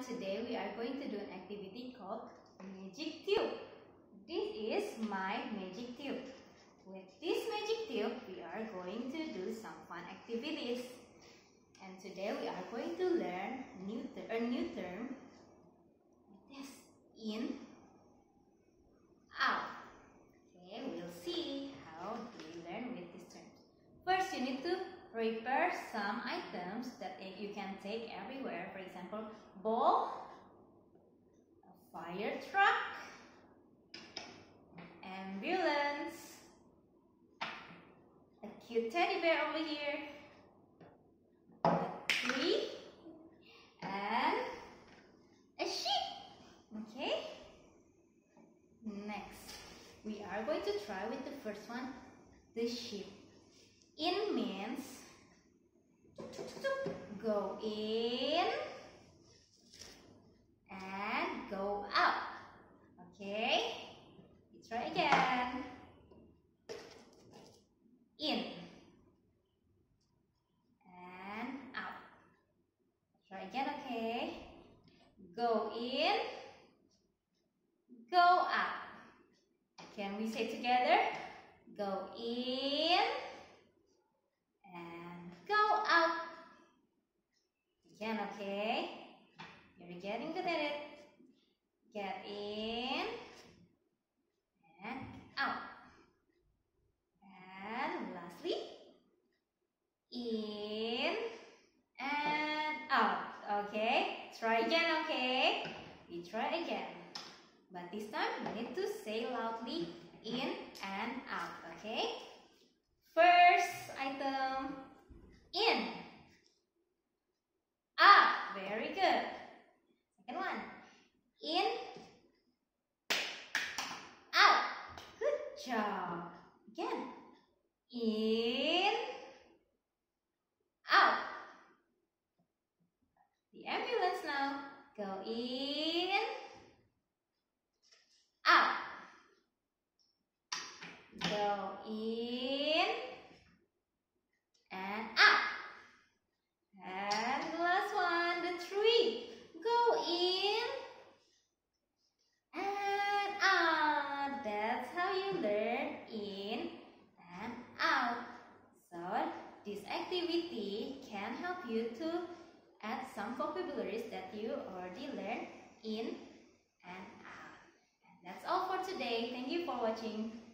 today we are going to do an activity called Magic Tube. This is my Magic Tube. With this Magic Tube, we are going to do some fun activities. And today we are going to learn a new term. It is in, out. Okay, we'll see how we learn with this term. First, you need to prepare some items that you can take everywhere. For example, ball, a fire truck, ambulance, a cute teddy bear over here, a tree, and a sheep. Okay? Next, we are going to try with the first one, the sheep. In means go in and go out. Okay? Let's try again. In and out. Try again, okay? Go in, go out. Can we say together? Go in and go out. Again, okay? You're getting good at it. Get in and out. And lastly, in and out. Okay? Try again, okay? We try again. But this time, we need to say loudly in and out, okay? First item, in. Out. Very good. Second one, in. Out. Good job. Again. In. Out. The ambulance now. Go in. Out. Go in and out. And the last one, the tree. Go in and out. That's how you learn in and out. So this activity can help you to add some vocabularies that you already learned in and out. And that's all for today. Thank you for watching.